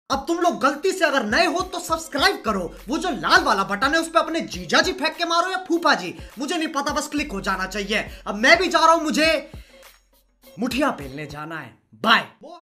अब तुम लोग गलती से अगर नए हो तो सब्सक्राइब करो, वो जो लाल वाला बटन है उस पर अपने जीजा जी फेंक के मारो या फूफा जी, मुझे नहीं पता, बस क्लिक हो जाना चाहिए। अब मैं भी जा रहा हूं, मुझे मुठिया पेलने जाना है। बाय।